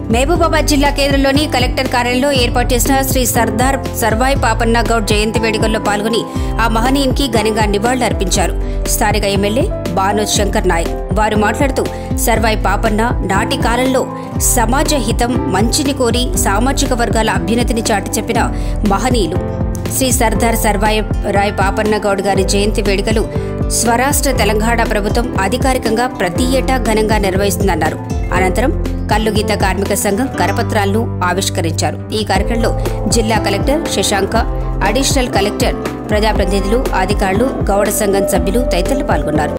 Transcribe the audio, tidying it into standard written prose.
మహబూబాబాద్ జిల్లా కేంద్రంలోని కలెక్టర్ కార్యాలయంలో ఏర్పాటు చేసిన శ్రీ సర్దార్ సర్వాయి పాపన్న గౌడ్ జయంతి వేడుకల్లో పాల్గొని ఆ మహనీయునికి ఘనంగా నివాళులర్పించారు. స్థానిక ఎమ్మెల్యే బానోజ్ శంకర్ నాయక్ వారు మాట్లాడుతూ సర్వాయి పాపన్న నాటి కాలంలో సమాజ హితం మంచిని కోరి సామాజిక వర్గాల అభ్యున్నతిని చాటి చెప్పిన మహనీయులు. శ్రీ సర్దార్ సర్వాయి పాపన్న గౌడ్ గారి జయంతి వేడుకలు స్వరాష్ట్ర తెలంగాణ ప్రభుత్వం అధికారికంగా ప్రతి ఏటా ఘనంగా నిర్వహిస్తుందన్నారు. అనంతరం కల్లుగీత కార్మిక సంఘం కరపత్రాలను ఆవిష్కరించారు. ఈ కార్యక్రమంలో జిల్లా కలెక్టర్ శశాంక, అడిషనల్ కలెక్టర్, ప్రజాప్రతినిధులు, అధికారులు, గౌడ సంఘం సభ్యులు తదితరులు పాల్గొన్నారు.